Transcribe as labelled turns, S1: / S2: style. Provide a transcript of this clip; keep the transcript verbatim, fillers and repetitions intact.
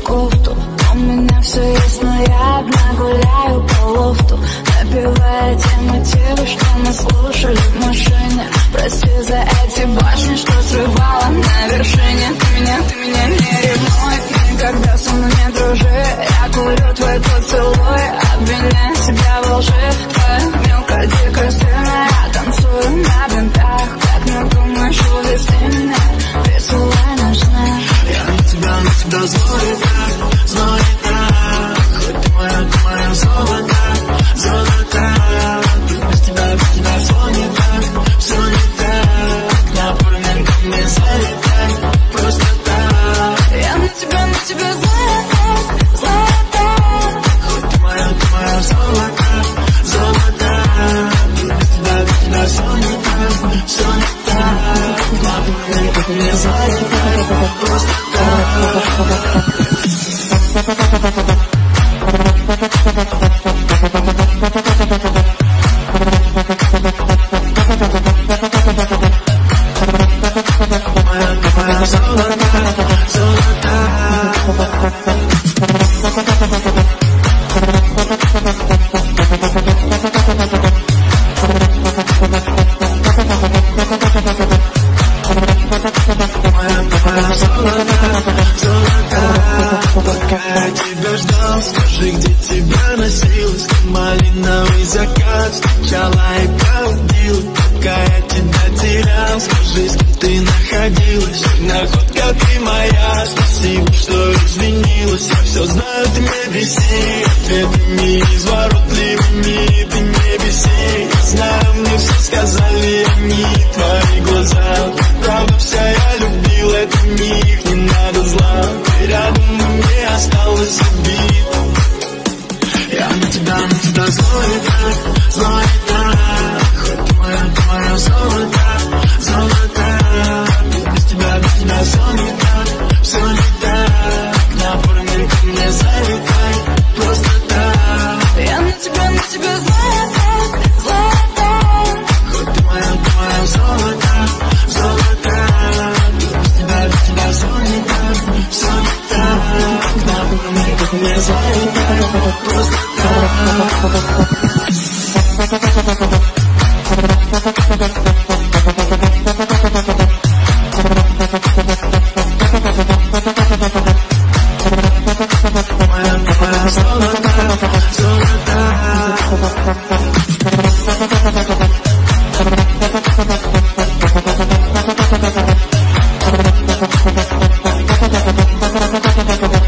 S1: кофту. У меня все есть, но я одна гуляю по лофту, напевая те мотивы, что мы слушали в машине. Прости за эти башни, что срывала на вершине. Ты меня, ты меня не ревнуй, никогда со мной не дружи. Я курю твой поцелуй, обвиняя себя во лжи. Твоя мелкая, дикая сцена, я танцую на бинтах. Как не думаешь увести меня, рисуя наш знак.
S2: Я на тебя, на тебя злой так, злой так. Хоть ты моя, ты моя золото, золото. Без тебя, без тебя все не так, все не так. Напомню, ко мне залетай, просто так.
S1: Я на тебя, на тебя злая так, злая так.
S2: Хоть ты моя, ты моя золото, золото. Без тебя, без тебя все не так, все не так. Напомню, ко мне залетай, просто так. Пока я тебя ждал, скажи, где тебя носилась. Малиновый закат встречала и проводила. Пока я тебя терял, скажи, с кем ты находилась. Находка ты моя, спасибо, что извинилась. Я все знаю, ты не беси, ответами изворотливыми ты не беси. Я знаю, мне все сказали они, твои глаза. Правда вся, я любил этот миг, не надо зла. Ты рядом, мне осталось обид. Я на тебя, на тебя злой так, злой так. Хоть ты моя, ты моя золото, золото. Без тебя, без тебя все не так, все не так. Напомни, ко мне залетай, просто так.
S1: Я на тебя, на тебя злая так, злая так.
S2: Хоть ты моя, ты моя золото, золото. Без тебя, без тебя все не так, все не так. Напомни, ко мне залетай, просто так. Моя, моя золото, золото.
S1: We'll be right back.